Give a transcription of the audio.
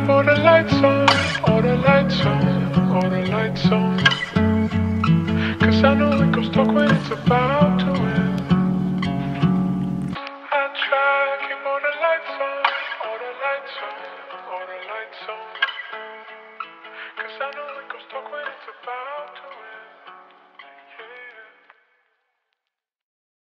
keep all the lights on, all the lights on, all the lights on. Cause I know it goes dark when it's about to end. I try, keep all the lights on, all the lights on, all the lights on.